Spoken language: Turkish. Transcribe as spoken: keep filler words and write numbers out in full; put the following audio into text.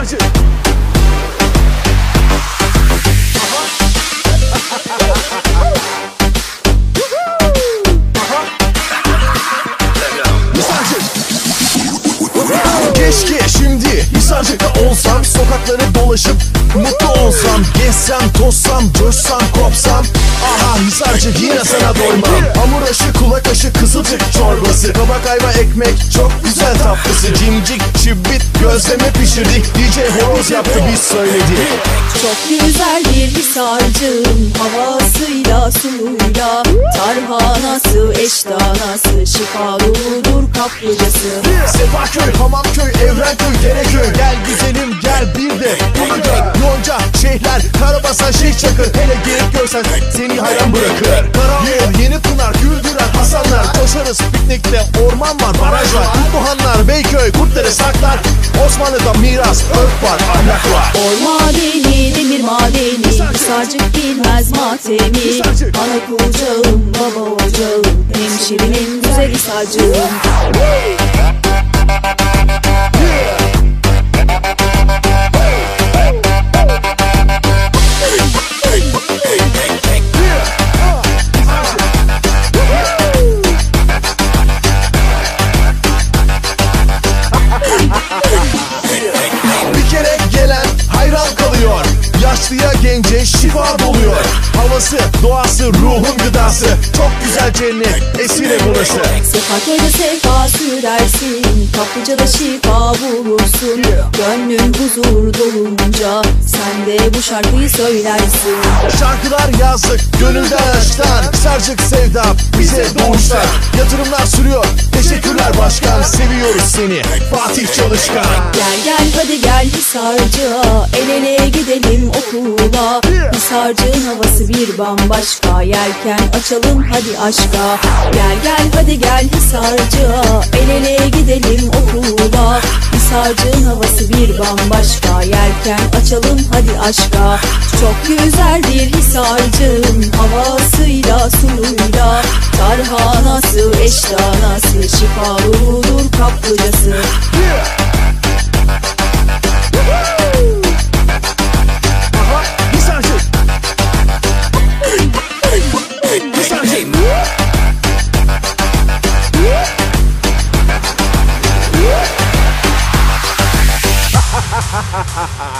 Hisarcı. Keşke şimdi Hisarcık'ta olsam, sokakları dolaşıp mutlu olsam, gezsem, tozsam, coşsam, kopsam. Aha Hisarcık, yine sana doymam. Hamur aşı, kulak aşı, kızılcık çorbası, kabak ayva ekmek, çok güzel tatlısı. Cimcik, çibit, gözleme pişirdik, D J horoz yaptı, biz söyledik. Çok güzel bir Hisarcığım, havasıyla suyuyla, tarhanası, eşdanası, şifa doludur kaplıcası. Sefaköy, Hamamköy, Evrenköy, Dereköy, gel güzelim gel bir de bunu gör. Yonca, Şeyhler, Karabasan, Şeyh Çakır, hele gelip görsen seni hayran bırakır. Karanlığı, Yenipınar, Güldüren, Hasanlar, koşarız piknikte, orman var, baraj var. Kutluhanlar, Beyköy, Kurtdere, Saklar, Osmanlı'da miras, örf var, ahlak var. Or madeni, demir madeni, Hisarcık bilmez matemi. Ana kucağım, baba ocağım, hemşerimin güzel Hisarcığım. Bir kere gelen hayran kalıyor, yaşlıya gence şifa doluyor. Havası, doğası, ruhun gıdası, çok güzel cennet, esire burası. Sefaköy'de sefa sürersin, kaplıcada şifa bulursun. Gönlün huzur dolunca sen de bu şarkıyı söylersin. Şarkılar yazdık gönülden aşktan, Hisarcık sevda bize doğuştan. Yatırımlar sürüyor, teşekkürler başkan, seviyoruz seni Fatih Çalışkan. Gel gel hadi gel Hisarcık'a, el ele gidelim okula. Hisarcık'ın havası bir bambaşka, yelken açalım hadi aşka. Gel gel hadi gel Hisarcık'a, el ele gidelim okula. Hisarcık'ın havası bir bambaşka, yelken açalım hadi aşka. Çok güzel bir Hisarcığım, havasıyla suyuyla, tarhanası, eşdanası, şifa doludur kaplıcası. Hisarcık. Hisarcık. Ha ha ha ha ha.